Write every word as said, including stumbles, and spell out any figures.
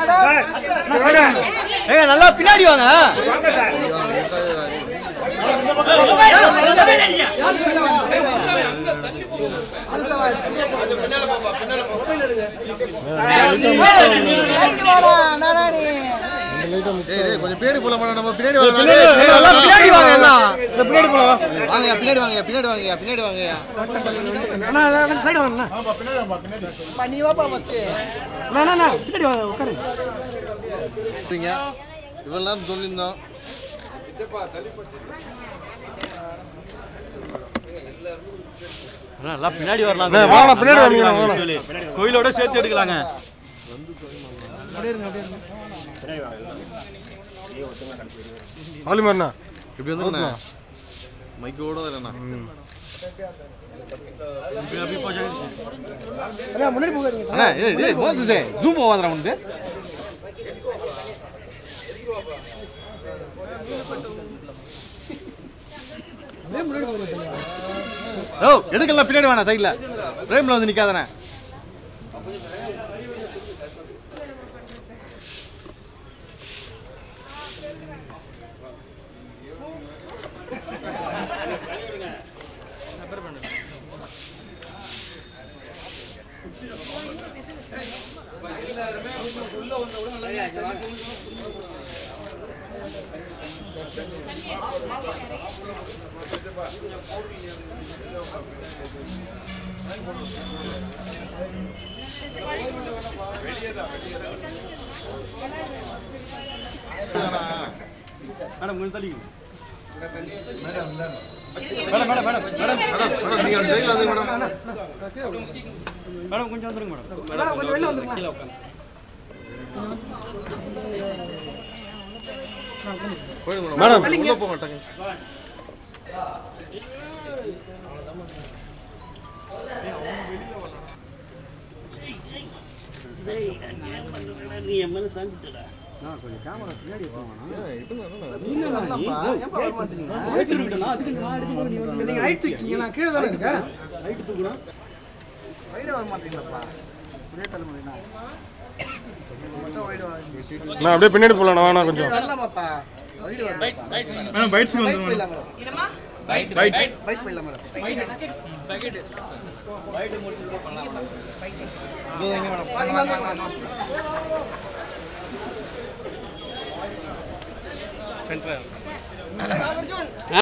ஏய் நல்லா பின்னாடி வாங்க. கொஞ்சம் பின்னாடி போலாம் நம்ம பின்னாடி வாங்க பின்னாடி வாங்க எல்லாம் இந்த பின்னாடி போலாம் வாங்க பின்னாடி வாங்க பின்னாடி வாங்க பின்னாடி வாங்க அண்ணா அண்ணா சைடு வாங்க அண்ணா பின்னாடி வாங்க பின்னாடி பண்ணி வாப்பா ஃபர்ஸ்ட் அண்ணா அண்ணா பின்னாடி வாங்க உட்காருங்க சரிங்க இவெல்லாம் சொல்லிருந்தோம் அண்ணா எல்லாம் பின்னாடி வரலாம் வாங்க பின்னாடி வாங்க கோயிலோட சேர்த்து எடுக்கலாங்க அப்படியே இருங்க அப்படியே இருங்க பின்னாடி வாங்க ஆலிமர்னா இப்படி வந்துருண்ணா மைக்கோட வரேண்ணா முன்னாடி போகாதீங்க அண்ணா ஏய் ஏய் மோசஸே ஜூம் போவாதடா உனக்கு ஓ எடுக்கலாம் பின்னாடி வாண்ணா சைடுல பிரேம்ல வந்து நிக்காதண்ணா மேடம் கொஞ்சம் தள்ளிங்க madam madam madam madam madam நீங்க அந்த சைடுல வந்து மேடம் மேடம் கொஞ்சம் வந்துருங்க மேடம் மேடம் கொஞ்சம் வெளிய வந்துருங்க கீழ உட்காருங்க போய்ங்க மேடம் உள்ள போக மாட்டாங்க நீ எம்எல்ஏ சாஞ்சிட்டடா நான் கொஞ்சம் கேமரா பின்னாடி போவானா இப்போ நீங்க என்னப்பா ஏப்பா வர மாட்டீங்க ஹைட் இருக்குடா அதுக்கு நான் அடிச்சு போறேன் நீங்க ஹைட் தூக்கிங்க நான் கீழ தான் இருக்கேன் ஹைட் தூக்குறேன் வைட வர மாட்டீங்களாப்பா ஒரே தலைமுறைனா நான் அப்படியே பின்னாடி போலாம் நான் கொஞ்சம் வரலாமாப்பா வைட வர மேடம் பைட்ஸ் வந்து என்னமா பைட் பைட் பைட் போடலாம் மேடம் பக்கெட் பைட் முடிச்சு பண்ணலாம் பைட் இங்க எங்க மேடம் சென்டர்